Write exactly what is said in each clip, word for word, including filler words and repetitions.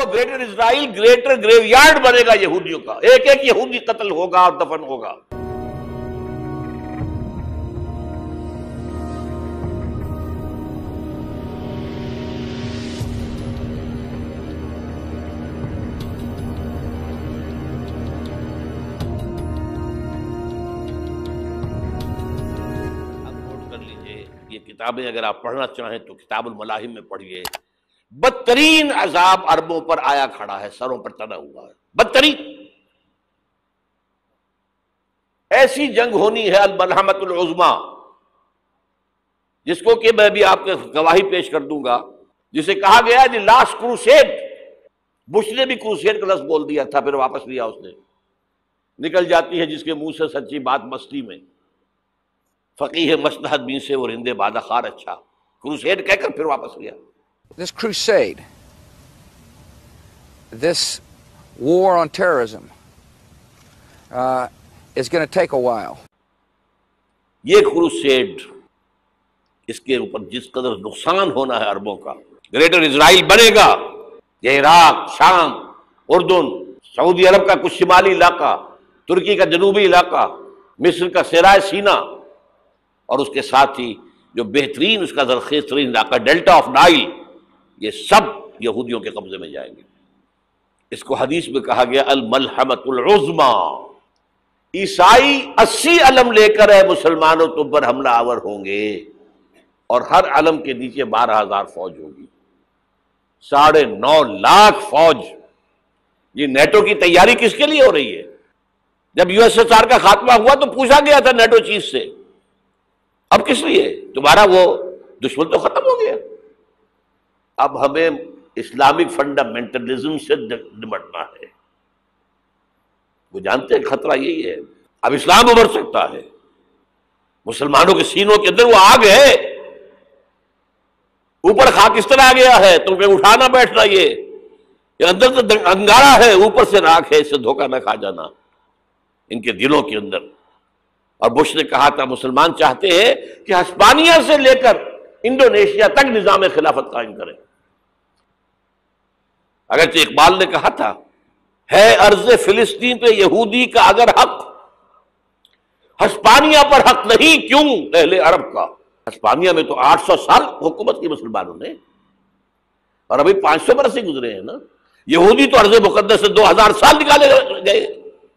Greater Israel greater graveyard بنے گا یہودیوں کا، ایک ایک یہودی قتل ہوگا اور دفن ہوگا۔ کتابیں اگر آپ پڑھنا چاہیں تو کتاب الملاحم میں پڑھیے، بدترین عذاب عربوں پر آیا کھڑا ہے، سروں پر تنا ہوا ہے، بدترین ایسی جنگ ہونی ہے الملحمۃ العظمیٰ، جس کو کہ میں بھی آپ کے گواہی پیش کر دوں گا، جسے کہا گیا دی لاسٹ کروسیڈ۔ بش نے بھی کروسیڈ کا لفظ بول دیا تھا، پھر واپس لیا اس نے۔ نکل جاتی ہے جس کے منہ سے سچی بات مستی میں، فقیہ مصلحت بین سے وہ رندے بادہ خار اچھا، کروسیڈ کہہ کر پھر واپس لیا۔ This crusade, this war on terrorism uh, is going to take a while. یہ کروسیڈ، اس کے اوپر جس قدر نقصان ہونا ہے عربوں کا، گریٹر اسرائیل بنے گا، یہ عراق، شام، اردن، سعودی عرب کا کچھ شمالی علاقہ، ترکی کا جنوبی علاقہ، مصر کا صحرائے سینا، اور اس کے ساتھ ہی جو بہترین اس کا زرخیز ترین علاقہ ڈیلٹا آف نائل، یہ سب یہودیوں کے قبضے میں جائیں گے۔ اس کو حدیث میں کہا گیا الملحمۃ العظمیٰ۔ عیسائی اسی علم لے کر ہے مسلمانوں تم پر حملہ آور ہوں گے، اور ہر علم کے نیچے بارہ ہزار فوج ہوگی، ساڑھے نو لاکھ فوج۔ یہ نیٹو کی تیاری کس کے لیے ہو رہی ہے؟ جب یو ایس ایس آر کا خاتمہ ہوا تو پوچھا گیا تھا نیٹو چیف سے، اب کس لیے؟ تمہارا وہ دشمن تو ختم ہو گیا، اب ہمیں اسلامک فنڈامنٹلزم سے نمٹنا ہے۔ وہ جانتے ہیں خطرہ یہی ہے، اب اسلام ابھر سکتا ہے، مسلمانوں کے سینوں کے اندر وہ آگ ہے، اوپر خاک اس طرح آ گیا ہے، تمہیں اٹھانا بیٹھنا، یہ اندر تو انگارہ ہے، اوپر سے راکھ ہے، اس سے دھوکہ نہ کھا جانا ان کے دلوں کے اندر۔ اور بش نے کہا تھا مسلمان چاہتے ہیں کہ ہسپانیہ سے لے کر انڈونیشیا تک نظام خلافت قائم کریں۔ اگرچہ اقبال نے کہا تھا ہے ارض فلسطین پہ یہودی کا اگر حق، ہسپانیہ پر حق نہیں کیوں اہل عرب کا؟ ہسپانیہ میں تو آٹھ سو سال حکومت کی مسلمانوں نے، اور ابھی پانچ سو برس ہی گزرے ہیں نا۔ یہودی تو ارض مقدس سے دو ہزار سال نکالے گئے،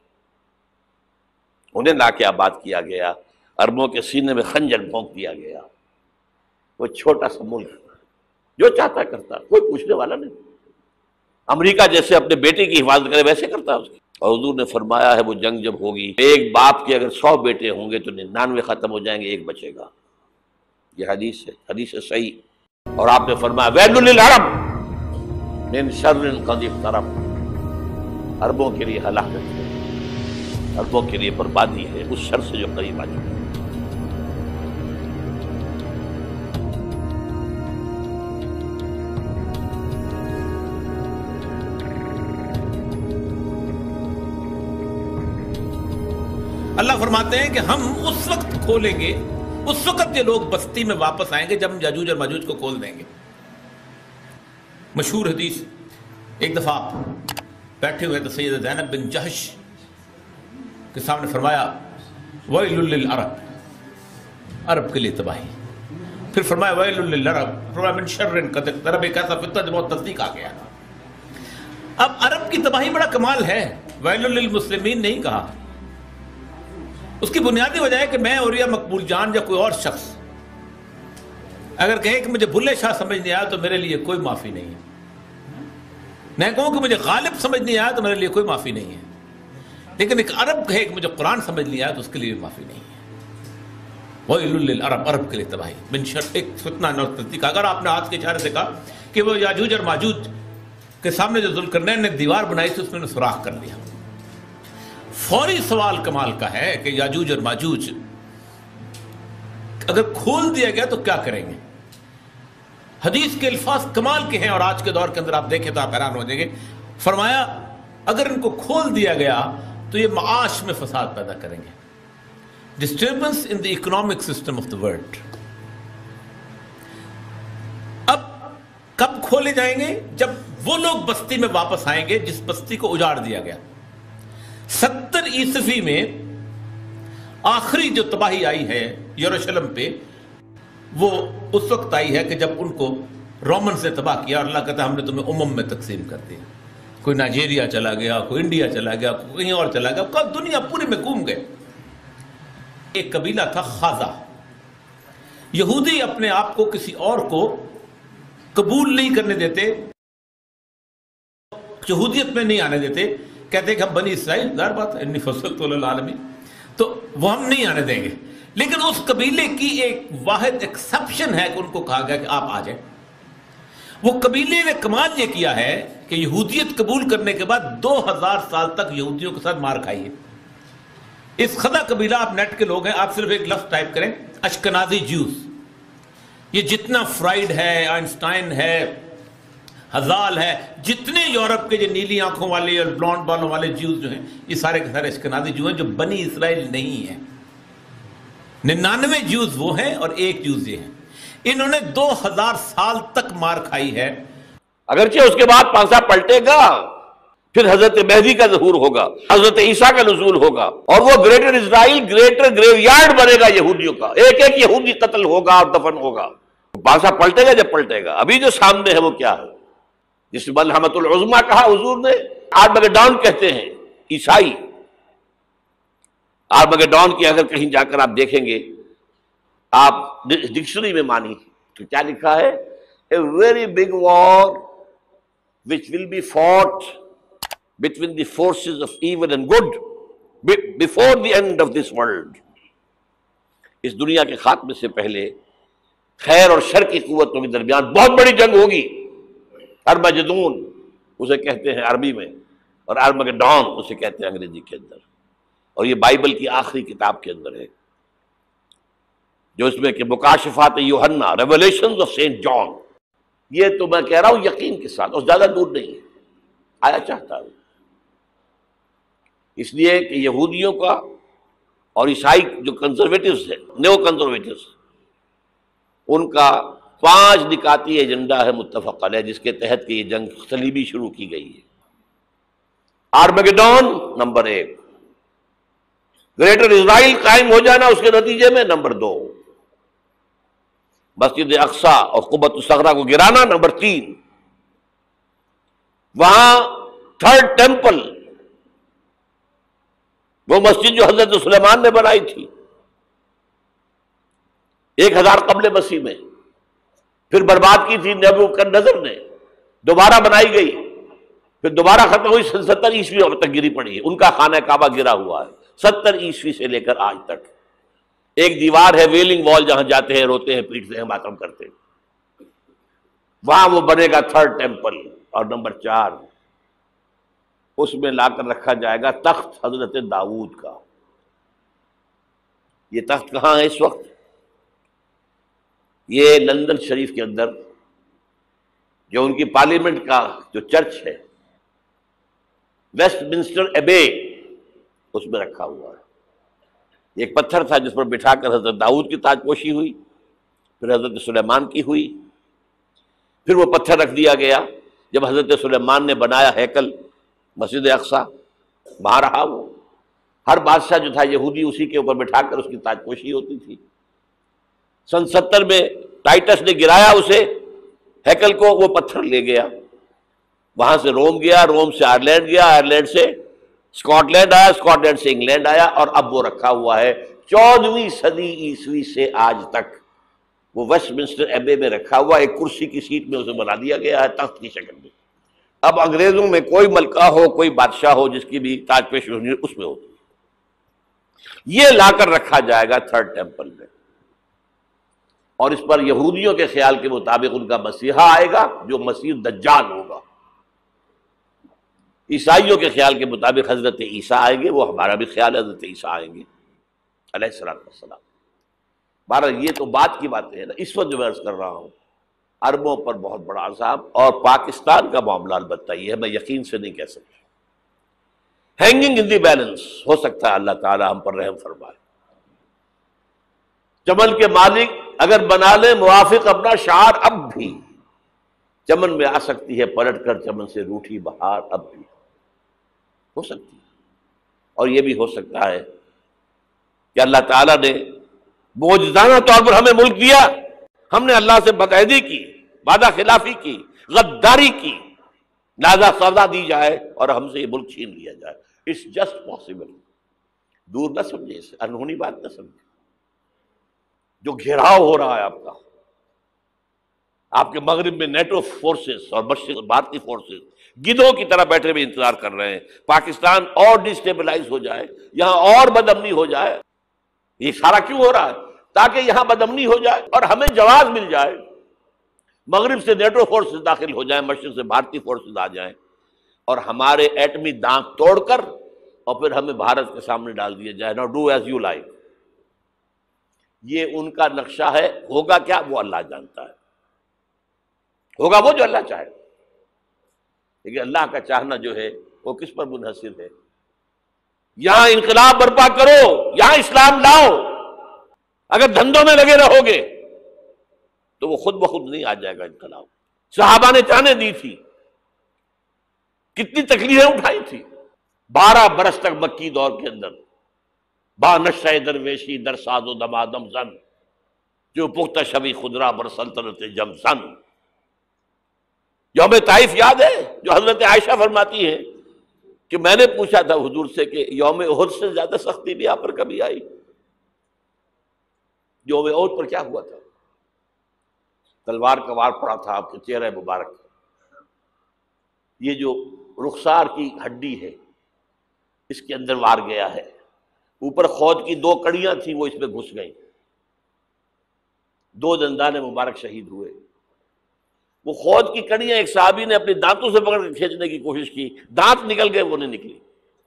انہیں لا کے آباد کیا گیا، عربوں کے سینے میں خنجر بھونک دیا گیا۔ وہ چھوٹا سا ملک جو چاہتا کرتا، کوئی پوچھنے والا نہیں۔ امریکہ جیسے اپنے بیٹے کی حفاظت کرے ویسے کرتا اس کی۔ اور حضور نے فرمایا ہے وہ جنگ جب ہوگی، ایک باپ کے اگر سو بیٹے ہوں گے تو ننانوے ختم ہو جائیں گے، ایک بچے گا۔ یہ حدیث ہے، حدیث ہے صحیح۔ اور آپ نے فرمایا ویل للعرب من شر قد اقترب، عربوں کے لیے ہلاکت ہے، عربوں کے لیے بربادی ہے اس شر سے جو قریب آ چکا ہے۔ اللہ فرماتے ہیں کہ ہم اس وقت کھولیں گے، اس وقت یہ لوگ بستی میں واپس آئیں گے جب ہم یاجوج اور ماجوج کو کھول دیں گے۔ مشہور حدیث، ایک دفعہ بیٹھے ہوئے تو سید زینب بن جہش کے سامنے فرمایا ویل للعرب، عرب کے لیے تباہی۔ پھر فرمایا ویل للعرب، فرمایا من شر قد اقترب، ایک ایسا فتنہ جو بہت نزدیک آ گیا۔ اب عرب کی تباہی بڑا کمال ہے، ویل للمسلمین نہیں کہا۔ اس کی بنیادی وجہ ہے کہ میں اور یا مقبول جان یا کوئی اور شخص اگر کہے کہ مجھے بھلے شاہ سمجھ نہیں آیا تو میرے لیے کوئی معافی نہیں ہے، میں کہوں کہ مجھے غالب سمجھ نہیں آیا تو میرے لیے کوئی معافی نہیں ہے، لیکن ایک عرب کہے کہ مجھے قرآن سمجھ نہیں آیا تو اس کے لیے معافی نہیں ہے۔ وَيْلٌ لِلْعَرَبِ، عرب کے لیے تباہی۔ من شر، ایک فتنہ نزدیک۔ اگر آپ نے ہاتھ کے اشارے سے کہا کہ وہ یاجوج اور ماجوج کے سامنے جو ذوالقرنین نے دیوار بنائی تھی اس میں نے سوراخ کر لیا، فوری سوال کمال کا ہے کہ یاجوج اور ماجوج اگر کھول دیا گیا تو کیا کریں گے؟ حدیث کے الفاظ کمال کے ہیں، اور آج کے دور کے اندر آپ دیکھیں تو آپ حیران ہو جائیں گے۔ فرمایا اگر ان کو کھول دیا گیا تو یہ معاش میں فساد پیدا کریں گے، disturbance in the economic system of the world. اب کب کھولے جائیں گے؟ جب وہ لوگ بستی میں واپس آئیں گے جس بستی کو اجاڑ دیا گیا. ستر عیسوی میں آخری جو تباہی آئی ہے یروشلم پہ وہ اس وقت آئی ہے کہ جب ان کو رومن سے تباہ کیا اور اللہ کہتا ہے ہم نے تمہیں امم میں تقسیم کر دیا. کوئی نائجیریا چلا گیا, کوئی انڈیا چلا گیا, کوئی کہیں اور چلا گیا, دنیا پوری میں گھوم گئے. ایک قبیلہ تھا خازا. یہودی اپنے آپ کو کسی اور کو قبول نہیں کرنے دیتے, یہودیت میں نہیں آنے دیتے, کہتے کہ ہم بنی اسرائیل, ظاہر بات ہے انی فضلت علی العالمین, تو وہ ہم نہیں آنے دیں گے. لیکن اس قبیلے کی ایک واحد ایکسپشن ہے کہ ان کو کہا گیا کہ آپ آ جائیں. وہ قبیلے نے کمال یہ کیا ہے کہ یہودیت قبول کرنے کے بعد دو ہزار سال تک یہودیوں کے ساتھ مار کھائی ہے. اس خزا قبیلہ, آپ نیٹ کے لوگ ہیں, آپ صرف ایک لفظ ٹائپ کریں اشکنازی جیوز. یہ جتنا فرائیڈ ہے, آئنسٹائن ہے, ہزال ہے, جتنے یورپ کے جو نیلی آنکھوں والے اور بلانڈ بالوں والے جیوز جو ہیں, یہ سارے کے سارے اشکنازی جو ہیں جو بنی اسرائیل نہیں ہیں. ننانوے جیوز وہ ہیں اور ایک جیوز یہ ہیں. انہوں نے دو ہزار سال تک مار کھائی ہے. اگرچہ اس کے بعد پانسا پلٹے گا, پھر حضرت مہدی کا ظہور ہوگا, حضرت عیسیٰ کا نزول ہوگا, اور وہ greater Israel greater graveyard بنے گا یہودیوں کا. ایک ایک یہودی قتل ہوگا اور دفن ہوگا. پانسا پلٹے گا جب پلٹے گا. ابھی جو سامنے ہے وہ کیا ہے, جس ملحمت العظمیٰ کہا حضور نے, آرمگیڈون کہتے ہیں عیسائی. آرمگیڈون کی اگر کہیں جا کر آپ دیکھیں گے, آپ ڈکشنری میں مانی تو کیا لکھا ہے, a very big war which will be fought between the forces of evil and good before the end of this world. اس دنیا کے خاتمے سے پہلے خیر اور شر کی قوتوں کے درمیان بہت بڑی جنگ ہوگی. ارمجدون اسے کہتے ہیں عربی میں, اور ارمگیڈون اسے کہتے ہیں انگریزی کے اندر. اور یہ بائبل کی آخری کتاب کے اندر ہے, جو اس میں کہ مکاشفات یوحنا, ریولیشنز آف سینٹ جان. یہ تو میں کہہ رہا ہوں یقین کے ساتھ, اور زیادہ دور نہیں ہے, آیا چاہتا ہوں. اس لیے کہ یہودیوں کا اور عیسائی جو کنزرویٹوز ہیں, نیو کنزرویٹوز, ان کا پانچ نکاتی ایجنڈا ہے متفق علیہ, جس کے تحت کہ یہ جنگ صلیبی شروع کی گئی ہے. آرمگیڈون نمبر ایک, گریٹر اسرائیل قائم ہو جانا اس کے نتیجے میں نمبر دو, مسجد اقصی اور قبۃ الصغریٰ کو گرانا نمبر تین, وہاں تھرڈ ٹیمپل, وہ مسجد جو حضرت سلیمان نے بنائی تھی ایک ہزار قبل مسیح میں, پھر برباد کی تھی نبوکدنضر نے, دوبارہ بنائی گئی, پھر دوبارہ ختم ہوئی, ستر عیسوی تک گری پڑی ہے. ان کا خانہ کعبہ گرا ہوا ہے ستر عیسوی سے لے کر آج تک. ایک دیوار ہے ویلنگ وال, جہاں جاتے ہیں, روتے ہیں, پیٹتے ہیں, ماتم کرتے ہیں, وہاں وہ بنے گا تھرڈ ٹیمپل. اور نمبر چار, اس میں لا کر رکھا جائے گا تخت حضرت داؤد کا. یہ تخت کہاں ہے اس وقت؟ یہ لندن شریف کے اندر جو ان کی پارلیمنٹ کا جو چرچ ہے, ویسٹ منسٹر ایبے, اس میں رکھا ہوا ہے. ایک پتھر تھا جس پر بٹھا کر حضرت داؤد کی تاج پوشی ہوئی, پھر حضرت سلیمان کی ہوئی, پھر وہ پتھر رکھ دیا گیا جب حضرت سلیمان نے بنایا ہیکل مسجد اقصی, وہاں رہا وہ. ہر بادشاہ جو تھا یہودی اسی کے اوپر بٹھا کر اس کی تاج پوشی ہوتی تھی. سن ستر میں ٹائٹس نے گرایا اسے ہیکل کو, وہ پتھر لے گیا, وہاں سے روم گیا, روم سے آئرلینڈ گیا, آئرلینڈ سے اسکاٹ لینڈ آیا, اسکاٹ لینڈ سے انگلینڈ آیا, اور اب وہ رکھا ہوا ہے چودہویں صدی عیسوی سے آج تک. وہ ویسٹ منسٹر ایبے میں رکھا ہوا, ایک کرسی کی سیٹ میں اسے بنا دیا گیا ہے تخت کی شکل میں. اب انگریزوں میں کوئی ملکہ ہو, کوئی بادشاہ ہو جس کی بھی تاج پوشی ہونی اس میں ہوتی, یہ لا کر رکھا جائے گا تھرڈ ٹیمپل میں. اور اس پر یہودیوں کے خیال کے مطابق ان کا مسیحا آئے گا جو مسیح دجال ہوگا. عیسائیوں کے خیال کے مطابق حضرت عیسیٰ آئیں گے, وہ ہمارا بھی خیال ہے حضرت عیسیٰ آئیں گے علیہ السلام والسلام. بہرحال یہ تو بات کی باتیں ہیں نا. اس وقت جو میں عرض کر رہا ہوں, عربوں پر بہت بڑا عذاب, اور پاکستان کا معاملہ البتہ یہ ہے, میں یقین سے نہیں کہہ سکتا. ہینگنگ ان دی بیلنس, ہو سکتا ہے اللہ تعالی ہم پر رحم فرمائے. چمن کے مالک اگر بنا لے موافق اپنا شعار اب بھی, چمن میں آ سکتی ہے پلٹ کر چمن سے روٹھی بہار، اب بھی ہو سکتی ہے۔ اور یہ بھی ہو سکتا ہے کہ اللہ تعالیٰ نے معجزانہ طور پر ہمیں ملک دیا، ہم نے اللہ سے بدعہدی کی، وعدہ خلافی کی، غداری کی، لہذا سزا دی جائے اور ہم سے یہ ملک چھین لیا جائے۔ It's just possible. دور نہ سمجھے، اسے انہونی بات نہ سمجھے۔ جو گھیراؤ ہو رہا ہے آپ کا، آپ کے مغرب میں نیٹو فورسز اور مشرق بھارتی فورسز گدھوں کی طرح بیٹھے ہوئے انتظار کر رہے ہیں پاکستان اور ڈسٹیبلائز ہو جائے، یہاں اور بدامنی ہو جائے۔ یہ سارا کیوں ہو رہا ہے؟ تاکہ یہاں بدامنی ہو جائے اور ہمیں جواز مل جائے، مغرب سے نیٹو فورسز داخل ہو جائیں، مشرق سے بھارتی فورسز آ جائیں اور ہمارے ایٹمی دانت توڑ کر اور پھر ہمیں بھارت کے سامنے ڈال دیا جائے۔ No do as you like. یہ ان کا نقشہ ہے، ہوگا کیا وہ اللہ جانتا ہے، ہوگا وہ جو اللہ چاہے۔ لیکن اللہ کا چاہنا جو ہے وہ کس پر منحصر ہے؟ یہاں انقلاب برپا کرو، یہاں اسلام لاؤ۔ اگر دھندوں میں لگے رہو گے تو وہ خود بخود نہیں آ جائے گا انقلاب۔ صحابہ نے جانیں دی تھی، کتنی تکلیفیں اٹھائی تھی، بارہ برس تک مکی دور کے اندر با نشہ درویشی در ساز و دمادم زن، جو پختہ شبی خدرا بر سلطنت جم سن۔ یوم طائف یاد ہے جو حضرت عائشہ فرماتی ہے کہ میں نے پوچھا تھا حضور سے کہ یوم احد سے زیادہ سختی بھی آپ پر کبھی آئی؟ یوم احد پر کیا ہوا تھا؟ تلوار کا وار پڑا تھا آپ کے چہرہ مبارک، یہ جو رخسار کی ہڈی ہے اس کے اندر وار گیا ہے، اوپر خود کی دو کڑیاں تھیں وہ اس میں گھس گئیں، دو دندان مبارک شہید ہوئے۔ وہ خود کی کڑیاں ایک صحابی نے اپنے دانتوں سے پکڑ کر کھینچنے کی کوشش کی، دانت نکل گئے، وہ نہیں نکلی۔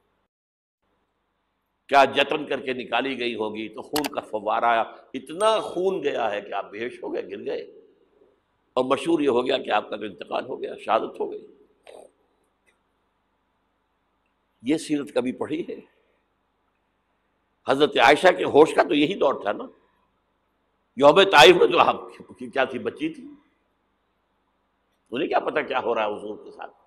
کیا جتن کر کے نکالی گئی ہوگی تو خون کا فوارہ آیا، اتنا خون گیا ہے کہ آپ بے ہوش ہو گئے، گر گئے، اور مشہور یہ ہو گیا کہ آپ کا تو انتقال ہو گیا، شہادت ہو گئی۔ یہ سیرت کبھی پڑھی ہے؟ حضرت عائشہ کے ہوش کا تو یہی دور تھا نا۔ یوم طائف میں تو آپ کی کیا تھی، بچی تھی، انہیں کیا پتا کیا ہو رہا ہے حضور کے ساتھ۔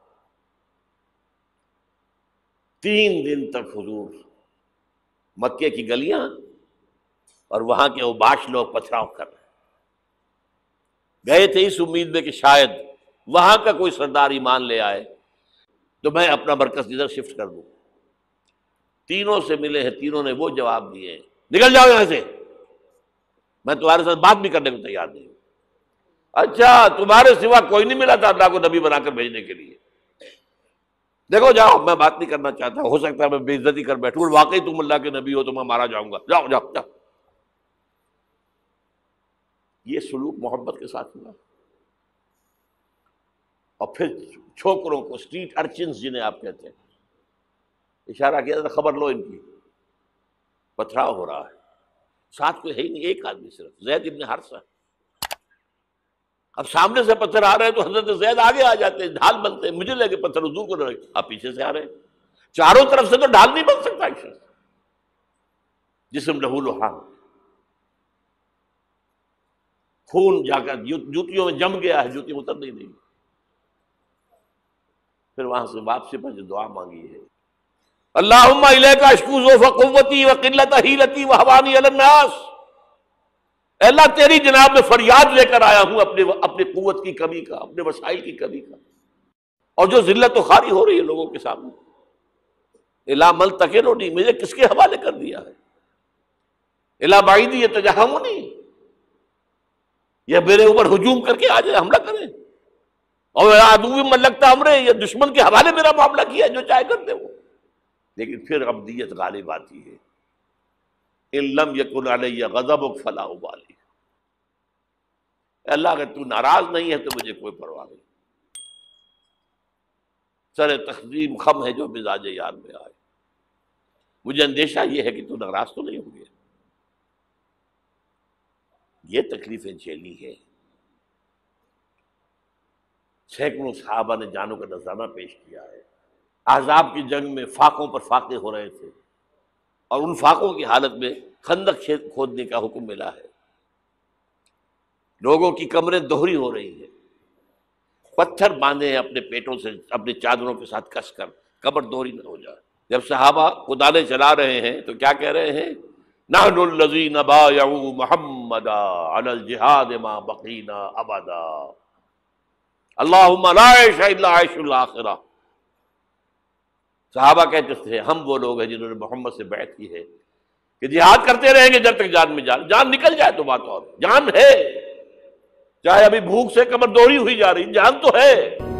تین دن تک حضور مکے کی گلیاں اور وہاں کے اوباش لوگ پتھراؤ کر رہے گئے تھے اس امید میں کہ شاید وہاں کا کوئی سردار ایمان لے آئے تو میں اپنا مرکز ادھر شفٹ کر دوں۔ تینوں سے ملے ہیں، تینوں نے وہ جواب دیے ہیں، نکل جاؤ یہاں سے، میں تمہارے ساتھ بات بھی کرنے کو تیار نہیں ہوں۔ اچھا تمہارے سوا کوئی نہیں ملا تھا اللہ کو نبی بنا کر بھیجنے کے لیے؟ دیکھو جاؤ، میں بات نہیں کرنا چاہتا، ہو سکتا ہے میں بے عزتی کر بیٹھوں، واقعی تم اللہ کے نبی ہو تو میں مارا جاؤں گا، جاؤ جاؤ جاؤ۔ یہ سلوک محبت کے ساتھ ہوا۔ اور پھر چھوکروں کو، اسٹریٹ ارچنز جنہیں آپ کہتے ہیں، اشارہ کیا تھا خبر لو ان کی، پتھراؤ ہو رہا ہے، ساتھ کوئی ہے ہی نہیں، ایک آدمی صرف، زید ابن حارثہ۔ اب سامنے سے پتھر آ رہے ہیں تو حضرت زید آگے آ جاتے ہیں، ڈھال بنتے ہیں، مجھے لگے پتھر حضور کو لگے، آپ پیچھے سے آ رہے ہیں، چاروں طرف سے تو ڈھال نہیں بن سکتا ایک شخص، جسم لہو لہان، خون جا کر جوتیوں میں جم گیا ہے، جوتی اتر نہیں رہی۔ پھر وہاں سے واپسی پر جو دعا مانگی ہے، اللہم الیک اشکو ضعف قوتی وقلت حیلتی وہوانی علی الناس، اے اللہ تیری جناب میں فریاد لے کر آیا ہوں اپنے اپنی قوت کی کمی کا، اپنے وسائل کی کمی کا، اور جو ذلت و خواری ہو رہی ہے لوگوں کے سامنے، الا ملتقننی، مجھے کس کے حوالے کر دیا ہے، الا بعیدی یتجہمنی، یہ میرے اوپر ہجوم کر کے آ جائے، حملہ کریں، اور عدو من لگتا امرے، یہ دشمن کے حوالے میرا معاملہ کیا، جو چاہے کر دے وہ۔ لیکن پھر عبدیت غالب آتی ہے، ان لم یکن علی غضبک فلا ابالی، اللہ اگر تو ناراض نہیں ہے تو مجھے کوئی پرواہ نہیں، سر تقدیم خم ہے جو مزاج یار میں آئے، مجھے اندیشہ یہ ہے کہ تو ناراض تو نہیں ہو گیا۔ یہ تکلیفیں جھیلی ہے، سینکڑوں صحابہ نے جانوں کا نذرانہ پیش کیا ہے، احزاب کی جنگ میں فاقوں پر فاقے ہو رہے تھے، اور ان فاقوں کی حالت میں خندق کھودنے کا حکم ملا ہے، لوگوں کی کمریں دوہری ہو رہی ہیں، پتھر باندھے ہیں اپنے پیٹوں سے اپنی چادروں کے ساتھ کس کر، قبر دوری نہ ہو جائے۔ جب صحابہ کدالیں چلا رہے ہیں تو کیا کہہ رہے ہیں؟ نحن الذین بایعوا محمدا علی الجہاد ما بقینا ابدا اللہم لا عیش الا عیش الاخرہ۔ صحابہ کہتے تھے ہم وہ لوگ ہیں جنہوں نے محمد سے بیعت کی ہے کہ جہاد کرتے رہیں گے جب تک جان میں جان جان نکل جائے تو بات اور، جان ہے، چاہے ابھی بھوک سے کمر دوڑی ہوئی جا رہی، جان تو ہے۔